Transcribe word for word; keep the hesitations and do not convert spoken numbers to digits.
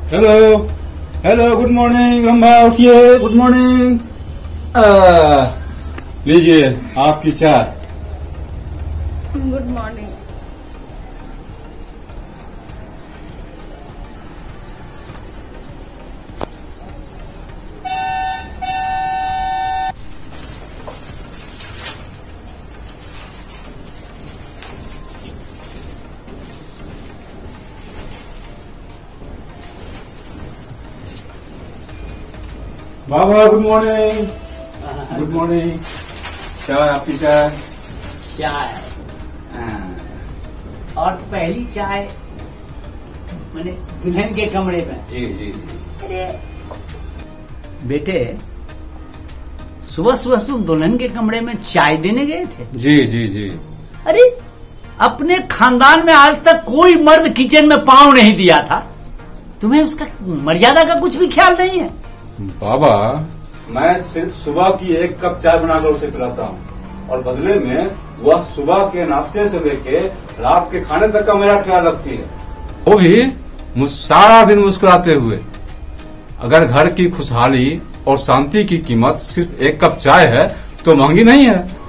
Hello hello, good morning Rambha, उठिए, good morning. लीजिए आपकी चाय। Good morning. बाबा गुड मॉर्निंग, गुड मॉर्निंग। चाय आपकी चाय। चाय और पहली चाय मैंने दुल्हन के कमरे में। जी जी जी। अरे बेटे, सुबह सुबह तुम दुल्हन के कमरे में चाय देने गए थे? जी जी जी। अरे अपने खानदान में आज तक कोई मर्द किचन में पांव नहीं दिया था, तुम्हें उसका मर्यादा का कुछ भी ख्याल नहीं है? बाबा, मैं सिर्फ सुबह की एक कप चाय बनाकर उसे पिलाता हूँ और बदले में वह सुबह के नाश्ते से लेके रात के खाने तक का मेरा ख्याल रखती है, वो भी मुझ सारा दिन मुस्कुराते हुए। अगर घर की खुशहाली और शांति की कीमत सिर्फ एक कप चाय है तो महंगी नहीं है।